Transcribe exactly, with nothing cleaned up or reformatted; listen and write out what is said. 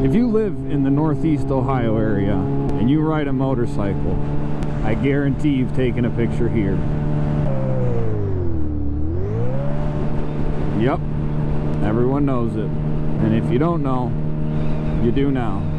If you live in the Northeast Ohio area and you ride a motorcycle, I guarantee you've taken a picture here. Yep, everyone knows it. And if you don't know, you do now.